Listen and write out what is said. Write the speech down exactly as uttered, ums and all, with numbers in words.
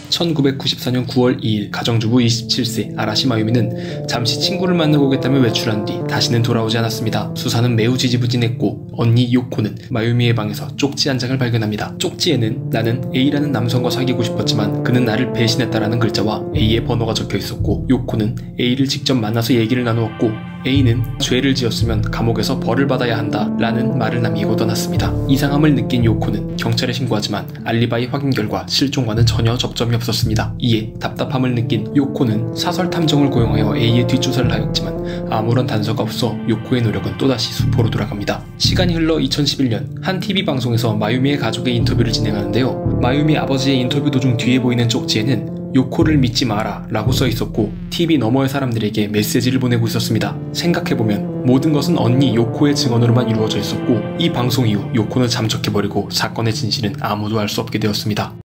천구백구십사 년 구월 이일 가정주부 이십칠 세 아라시 마유미는 잠시 친구를 만나고 오겠다며 외출한 뒤 다시는 돌아오지 않았습니다. 수사는 매우 지지부진했고 언니 요코는 마유미의 방에서 쪽지 한 장을 발견합니다. 쪽지에는 나는 A라는 남성과 사귀고 싶었지만 그는 나를 배신했다라는 글자와 A의 번호가 적혀 있었고, 요코는 A를 직접 만나서 얘기를 나누었고 A는 죄를 지었으면 감옥에서 벌을 받아야 한다 라는 말을 남기고 떠났습니다. 이상함을 느낀 요코는 경찰에 신고하지만 알리바이 확인 결과 실종과는 전혀 접점이 없었습니다. 이에 답답함을 느낀 요코는 사설 탐정을 고용하여 A의 뒷조사를 하였지만 아무런 단서가 없어 요코의 노력은 또다시 수포로 돌아갑니다. 시간이 흘러 이천십일 년 한 티비 방송에서 마유미의 가족의 인터뷰를 진행하는데요. 마유미 아버지의 인터뷰 도중 뒤에 보이는 쪽지에는 요코를 믿지 마라 라고 써있었고 티비 너머의 사람들에게 메시지를 보내고 있었습니다. 생각해보면 모든 것은 언니 요코의 증언으로만 이루어져 있었고 이 방송 이후 요코는 잠적해버리고 사건의 진실은 아무도 알 수 없게 되었습니다.